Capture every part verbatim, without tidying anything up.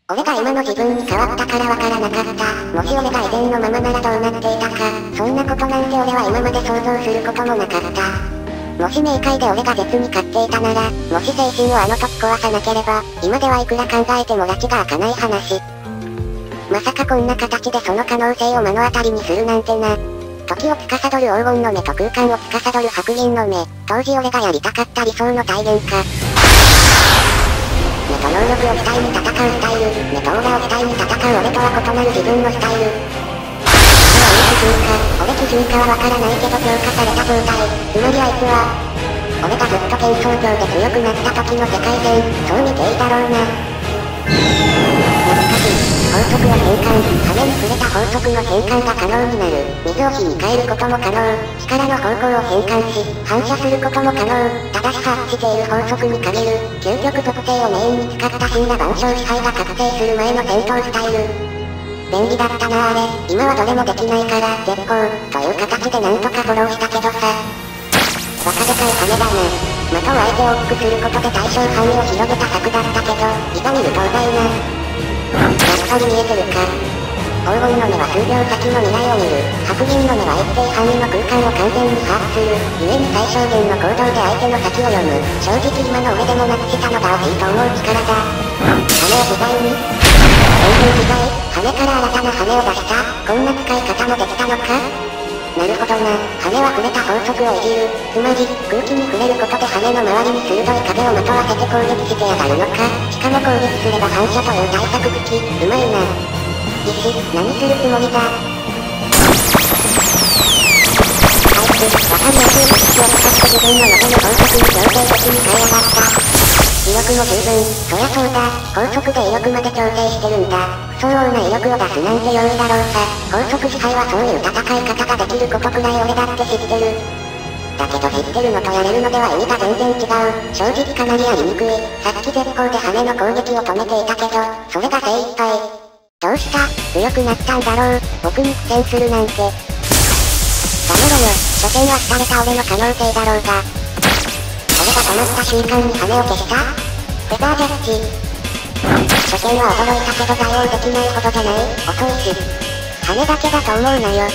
俺が今の自分に変わったからわからなかった。もし俺が以前のままならどうなっていたか。そんなことなんて俺は今まで想像することもなかった。もし冥界で俺が絶に勝っていたなら、もし精神をあの時壊さなければ、今ではいくら考えても拉致が開かない話。まさかこんな形でその可能性を目の当たりにするなんてな。時を司る黄金の目と空間を司る白銀の目。当時俺がやりたかった理想の体現か。目と能力を主体に戦うスタイル。目とオーラを主体に戦う俺とは異なる自分のスタイル。俺基準かはわからないけど強化された状態。つまりあいつは俺がずっと幻想郷で強くなった時の世界線。そう見ていいだろうな。懐かしい。法則を変換。羽に触れた法則の変換が可能になる。水を火に変えることも可能。力の方向を変換し反射することも可能。ただし発揮している法則に限る究極属性をメインに使った神羅万象支配が確定する前の戦闘スタイル。便利だったなあれ。今はどれもできないから絶好という形でなんとかフォローしたけどさ。バカでかい羽だな。的を相手を大きくすることで対象範囲を広げた策だったけど、いざ見るとうざいな。やっぱり見えてるか。黄金の目は数秒先の未来を見る。白銀の目は一定範囲の空間を完全に把握する。故に最小限の行動で相手の先を読む。正直今の俺でもなくしたのが惜しいと思う力だ。羽を自在に全然自在。羽から新たな羽を出した。こんな使い方もできたのか。なるほどな。羽は触れた法則をいじる。つまり、空気に触れることで羽の周りに鋭い壁をまとわせて攻撃してやがるのか。しかも攻撃すれば反射という対策口。うまいな。石、何するつもりだ。あいつ、わかりやすい知識を使って自分の望む法則に強制的に変えやがった。威力も十分。そりゃそうだ。法則で威力まで調整してるんだ。不相応な威力を出すなんて容易だろうさ。法則支配はそういう戦い方ができることくらい俺だって知ってる。だけど知ってるのとやれるのでは意味が全然違う。正直かなりやりにくい。さっき絶好で羽の攻撃を止めていたけど、それが精一杯。どうした？強くなったんだろう。僕に苦戦するなんて。ダメだよ。所詮は廃れた俺の可能性だろうが。俺が止まった瞬間に羽を消した？フェザージャッジ。所詮は驚いたけど対応できないほどじゃない？遅いし。羽だけだと思うなよ。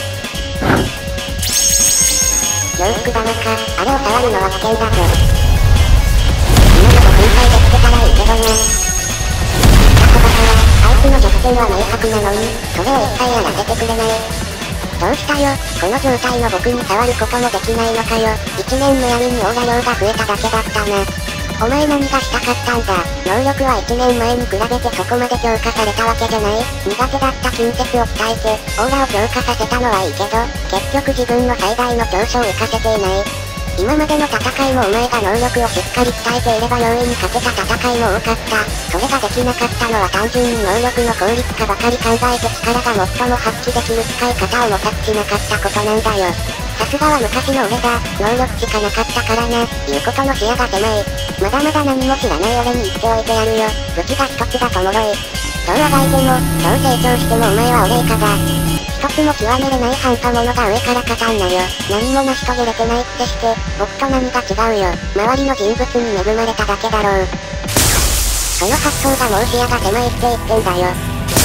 洋服玉か。あれを触るのは危険だぞ。今のと粉砕できてたらいいけどな。言ったそばからあいつの弱点は明白なのに、それを一切やらせてくれない。どうしたよ。この状態の僕に触ることもできないのかよ。一面むやみにオーラ量が増えただけだったな。お前何がしたかったんだ。能力はいちねんまえに比べてそこまで強化されたわけじゃない。苦手だった近接を鍛えて、オーラを強化させたのはいいけど、結局自分の最大の長所を生かせていない。今までの戦いもお前が能力をしっかり鍛えていれば容易に勝てた戦いも多かった。それができなかったのは単純に能力の効率化ばかり考えて力が最も発揮できる使い方を模索しなかったことなんだよ。さすがは昔の俺だ。能力しかなかったからな。言うことの視野が狭い。まだまだ何も知らない俺に言っておいてやるよ。武器が一つだと脆い。どうあがいても、どう成長してもお前は俺以下だ。一つも極めれない半端者が上から勝たんなよ。何も成し遂げれてないくせして、僕と何が違うよ。周りの人物に恵まれただけだろう。その発想がもう視野が狭いって言ってんだよ。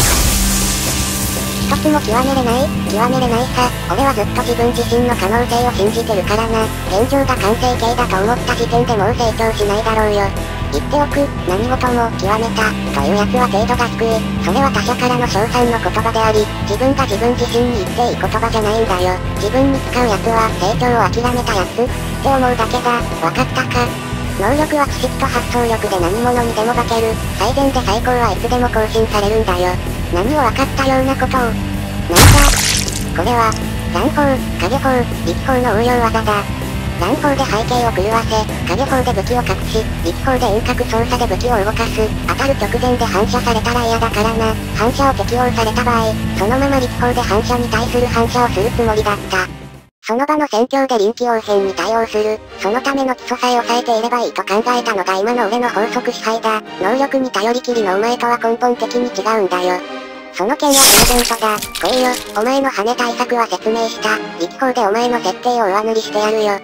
一つも極めれない？極めれないさ。俺はずっと自分自身の可能性を信じてるからな。現状が完成形だと思った時点でもう成長しないだろうよ。言っておく、何事も極めたというやつは程度が低い。それは他者からの称賛の言葉であり、自分が自分自身に言っていい言葉じゃないんだよ。自分に使うやつは成長を諦めたやつって思うだけだ。わかったか？能力は知識と発想力で何者にでも化ける。最善で最高はいつでも更新されるんだよ。何を分かったようなことを。なんだ？これは、残法、影法、力法の応用技だ。残法で背景を狂わせ、影法で武器を隠し、力法で遠隔操作で武器を動かす。当たる直前で反射されたら嫌だからな。反射を適用された場合、そのまま力法で反射に対する反射をするつもりだった。その場の戦況で臨機応変に対応する。そのための基礎さえ抑えていればいいと考えたのが今の俺の法則支配だ。能力に頼りきりのお前とは根本的に違うんだよ。その件はプレゼントだ。来いよ。お前の羽対策は説明した。力法でお前の設定を上塗りしてやるよ。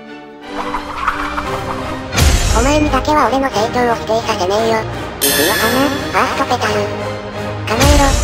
お前にだけは俺の成長を否定させねえよ。水の花、ファーストペタル。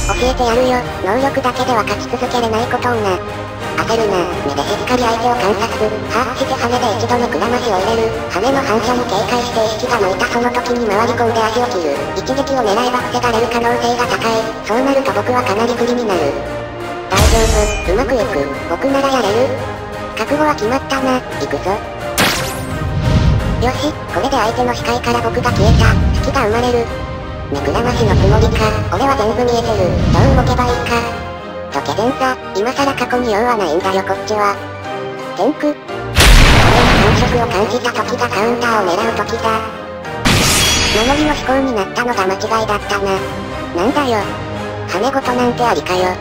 教えてやるよ。能力だけでは勝ち続けれないことをな。焦るな。目でしっかり相手を観察。把握して羽で一度のくらましを入れる。羽の反射に警戒して意識が向いたその時に回り込んで足を切る。一撃を狙えば防がれる可能性が高い。そうなると僕はかなり不利になる。大丈夫。うまくいく。僕ならやれる。覚悟は決まったな。行くぞ。よし、これで相手の視界から僕が消えた。隙が生まれる。目くらましのつもりか。俺は全部見えてる。どう動けばいいか。どけ前座。今さら過去に用はないんだよこっちは。天空。俺の感触を感じた時がカウンターを狙う時だ。守りの思考になったのが間違いだったな。なんだよ。羽ごとなんてありかよ。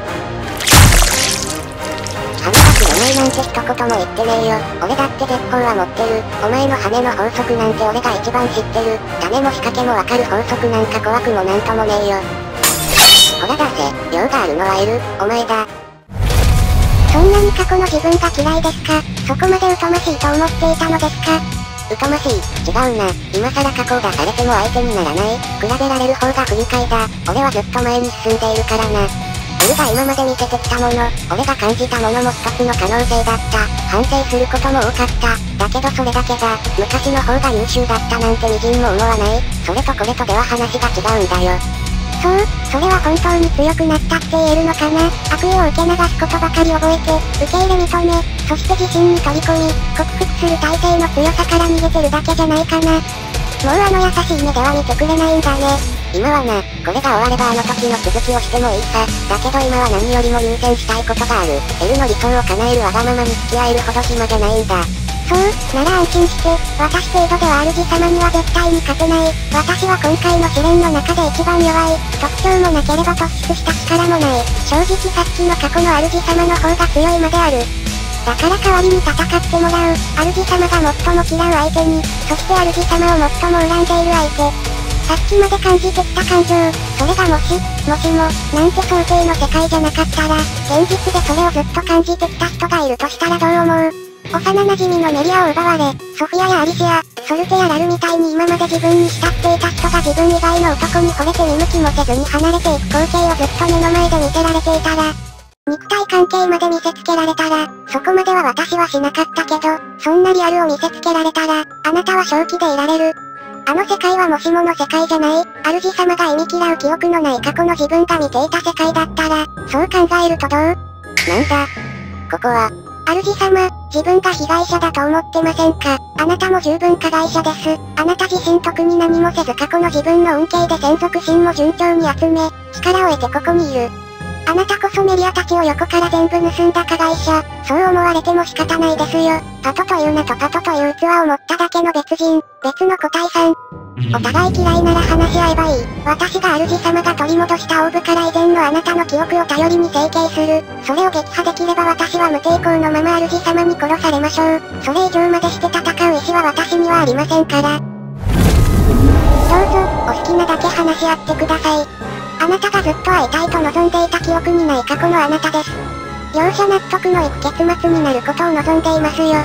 羽が切れないなんて一言も言ってねえよ。俺だって絶好は持ってる。お前の羽の法則なんて俺が一番知ってる。種も仕掛けもわかる法則なんか怖くもなんともねえよ。ほら出せ。用があるのはいる。お前だ。そんなに過去の自分が嫌いですか？そこまで疎ましいと思っていたのですか？疎ましい。違うな。今さら過去を出されても相手にならない。比べられる方が不愉快だ。俺はずっと前に進んでいるからな。俺が今まで見せてきたもの、俺が感じたものも一つの可能性だった。反省することも多かった。だけどそれだけだ。昔の方が優秀だったなんてみじんも思わない。それとこれとでは話が違うんだよ。そう、それは本当に強くなったって言えるのかな。悪意を受け流すことばかり覚えて、受け入れ認め、そして自信に取り込み、克服する体制の強さから逃げてるだけじゃないかな。もうあの優しい目では見てくれないんだね。今はな、これが終わればあの時の続きをしてもいいさ。だけど今は何よりも優先したいことがある。L の理想を叶えるわがままに付き合えるほど暇じゃないんだ。そう、なら安心して、私程度では主様には絶対に勝てない。私は今回の試練の中で一番弱い。特徴もなければ突出した力もない。正直さっきの過去の主様の方が強いまである。だから代わりに戦ってもらう。主様が最も嫌う相手に、そして主様を最も恨んでいる相手。さっきまで感じてきた感情、それがもし、もしも、なんて想定の世界じゃなかったら、現実でそれをずっと感じてきた人がいるとしたらどう思う？幼馴染のメリアを奪われ、ソフィアやアリシア、ソルテやラルみたいに今まで自分に慕っていた人が自分以外の男に惚れて見向きもせずに離れていく光景をずっと目の前で見せられていたら、肉体関係まで見せつけられたら、そこまでは私はしなかったけど、そんなリアルを見せつけられたら、あなたは正気でいられる。あの世界はもしもの世界じゃない。主様が忌み嫌う記憶のない過去の自分が見ていた世界だったら、そう考えるとどう？なんだ？ここは。主様、自分が被害者だと思ってませんか？あなたも十分加害者です。あなた自身特に何もせず過去の自分の恩恵で専属心も順調に集め、力を得てここにいる。あなたこそメリアたちを横から全部盗んだ加害者。そう思われても仕方ないですよ。パトという名とパトという器を持っただけの別人、別の個体さん。お互い嫌いなら話し合えばいい。私が主様が取り戻したオーブから以前のあなたの記憶を頼りに整形する。それを撃破できれば私は無抵抗のまま主様に殺されましょう。それ以上までして戦う意志は私にはありませんから。どうぞ、お好きなだけ話し合ってください。あなたがずっと会いたいと望んでいた記憶にない過去のあなたです。両者納得のいく結末になることを望んでいますよ。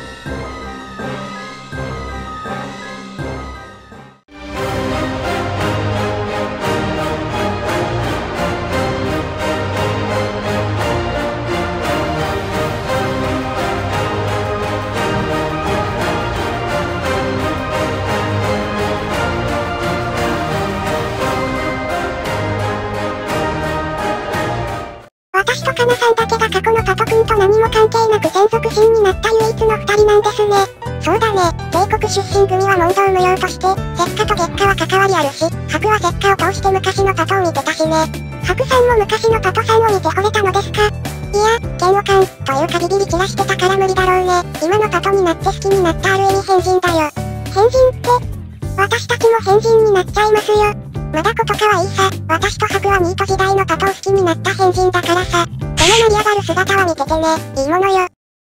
私とカナさんだけが過去のパト君と何も関係なく専属心になった唯一の二人なんですね。そうだね、帝国出身組は問答無用として、石化と月下は関わりあるし、白は石化を通して昔のパトを見てたしね。白さんも昔のパトさんを見て惚れたのですか？いや、嫌悪感、というかビビり散らしてたから無理だろうね。今のパトになって好きになったある意味変人だよ。変人って、私たちも変人になっちゃいますよ。まだことかはいいさ。私と白はニート時代のパトを好きになった変人だからさ。この盛り上がる姿は見ててね。いいものよ。